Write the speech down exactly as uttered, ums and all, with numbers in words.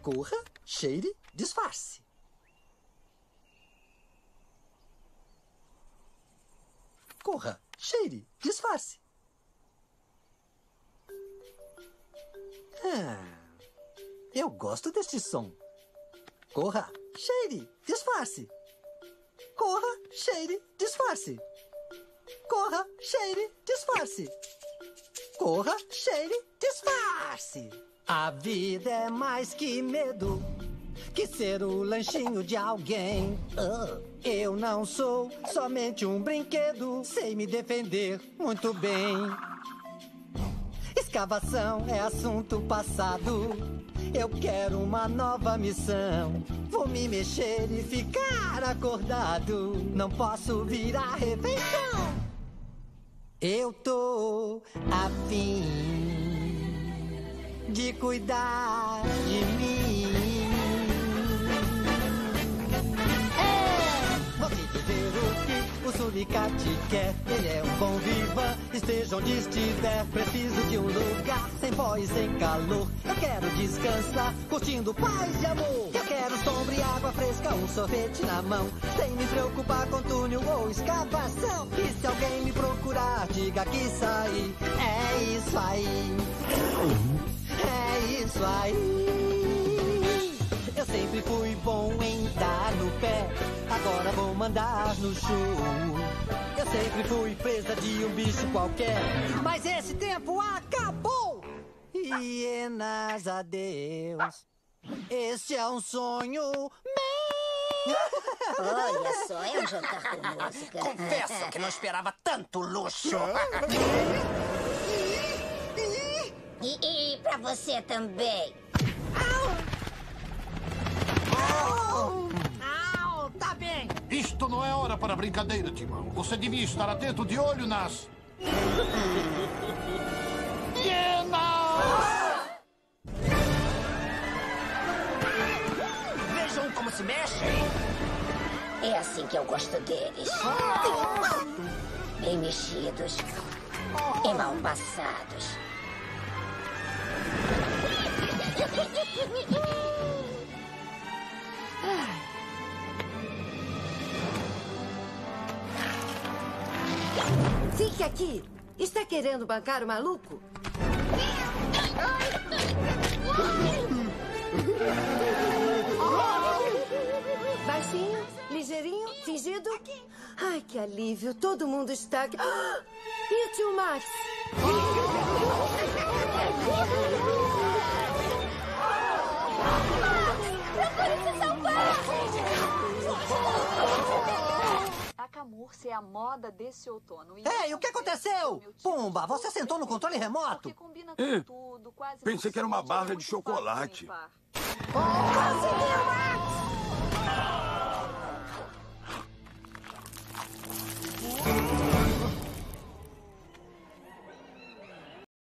Corra, cheire, disfarce. Corra, cheire, disfarce. Ah, eu gosto deste som. Corra, cheire, disfarce. Corra, cheire, disfarce. Corra, cheire, disfarce. Corra, cheire, disfarce. A vida é mais que medo, que ser o lanchinho de alguém. Uh, eu não sou somente um brinquedo, sei me defender muito bem. Escavação é assunto passado, eu quero uma nova missão. Vou me mexer e ficar acordado, não posso virar refeição. Eu tô afim de cuidar de mim. É! Vou te dizer o que o suricate quer. Ele é um bom vivan, esteja onde estiver. Preciso de um lugar sem pó e sem calor. Eu quero descansar, curtindo paz e amor. Eu quero sombra e água fresca, um sorvete na mão, sem me preocupar com túnel ou escavação. E se alguém me procurar, diga que saí. É isso aí. É isso aí. Eu sempre fui bom em dar no pé, agora vou mandar no show. Eu sempre fui presa de um bicho qualquer, mas esse tempo acabou. Hienas, adeus. Este é um sonho meu. Olha só, é um jantar com música. Confesso que não esperava tanto luxo. E, e pra você também. Au! Au! Tá bem. Isto não é hora para brincadeira, Timão. Você devia estar atento de olho nas... hienas! Vejam como se mexem. É assim que eu gosto deles. Bem mexidos e mal passados. Fique aqui. Está querendo bancar o maluco? Baixinho, ligeirinho, fingido. Ai, que alívio. Todo mundo está aqui. E o tio Max? Procure se salvar! A camurça é a moda desse outono. Ei, o que aconteceu? Pumba, você sentou no controle remoto? Combina com É. tudo, quase Pensei que era uma impossível, barra é de muito fácil chocolate. limpar. Conseguiu, Max!